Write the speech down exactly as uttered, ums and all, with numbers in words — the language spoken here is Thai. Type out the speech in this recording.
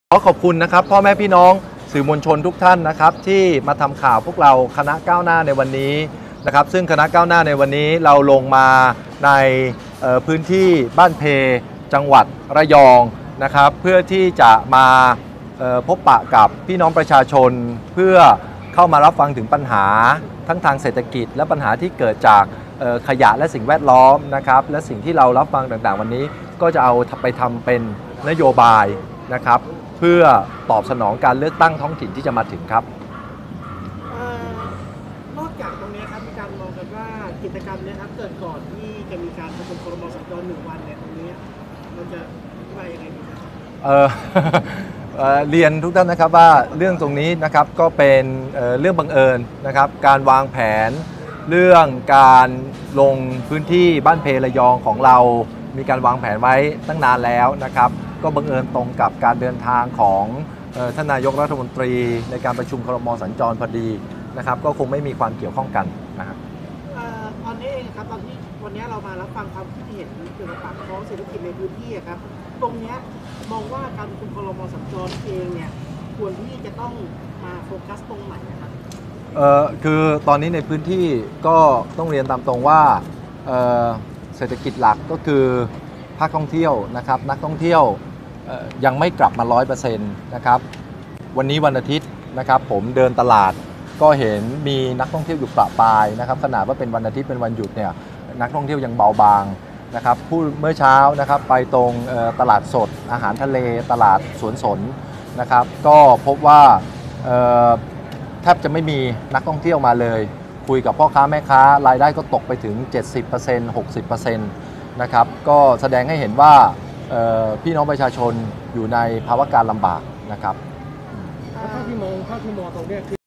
ขอขอบคุณนะครับพ่อแม่พี่น้องสื่อมวลชนทุกท่านนะครับที่มาทำข่าวพวกเราคณะก้าวหน้าในวันนี้นะครับซึ่งคณะก้าวหน้าในวันนี้เราลงมาในพื้นที่บ้านเพจังหวัดระยองนะครับเพื่อที่จะมาพบปะกับพี่น้องประชาชนเพื่อเข้ามารับฟังถึงปัญหาทั้งทางเศรษฐกิจและปัญหาที่เกิดจากขยะและสิ่งแวดล้อมนะครับและสิ่งที่เรารับฟังต่างๆวันนี้ก็จะเอาไปทำเป็นนโยบายนะครับเพื่อตอบสนองการเลือกตั้งท้องถิ่นที่จะมาถึงครับนอกจากตรงนี้ครับมีการมองกันว่ากิจกรรมนี้ครับเกิดก่อนที่จะมีการประชุมครม.สัญจรหนึ่งวันเนี่ยตรงนี้เราจะอธิบายยังไงดีครับเอ่อเรียนทุกท่านนะครับว่าเรื่องตรงนี้นะครับก็เป็นเรื่องบังเอิญนะครับการวางแผนเรื่องการลงพื้นที่บ้านเพระยองของเรามีการวางแผนไว้ตั้งนานแล้วนะครับก็บังเอิญตรงกับการเดินทางของท่านนายกรัฐมนตรีในการประชุมครม.สัญจรพอดีนะครับก็คงไม่มีความเกี่ยวข้องกันนะครับตอนนี้เองครับตอนที่วันนี้เรามารับฟังความคิดเห็นเกี่ยวกับปากท้องเศรษฐกิจในพื้นที่ครับตรงนี้มองว่าการประชุมครม.สัญจรเองเนี่ยควรที่จะต้องมาโฟกัสตรงไหนนะครับเอ่อคือตอนนี้ในพื้นที่ก็ต้องเรียนตามตรงว่าเอ่อเศรษฐกิจหลักก็คือภาคท่องเที่ยวนะครับนักท่องเที่ยวยังไม่กลับมา ร้อยเปอร์เซ็นต์ นะครับวันนี้วันอาทิตย์นะครับผมเดินตลาดก็เห็นมีนักท่องเที่ยวอยู่ประปรายนะครับขนาดว่าเป็นวันอาทิตย์เป็นวันหยุดเนี่ยนักท่องเที่ยวยังเบาบางนะครับผู้เมื่อเช้านะครับไปตรงตลาดสดอาหารทะเลตลาดสวนสนนะครับก็พบว่าแทบจะไม่มีนักท่องเที่ยวมาเลยคุยกับพ่อค้าแม่ค้ารายได้ก็ตกไปถึง เจ็ดสิบเปอร์เซ็นต์ หกสิบเปอร์เซ็นต์ นะครับก็แสดงให้เห็นว่าพี่น้องประชาชนอยู่ในภาวะการลำบากนะครับถ้าที่มองถ้าที่มองตรงนี้